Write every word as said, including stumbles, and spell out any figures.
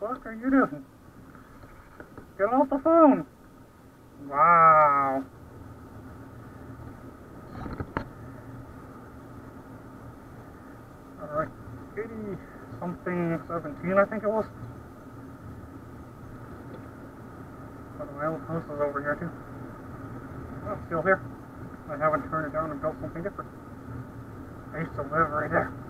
fuck are you doing? Get off the phone! Wow. Alright, eighty something seventeen, I think it was. But my old house is over here too. Oh, it's still here. I haven't turned it down and built something different. I used to live right there.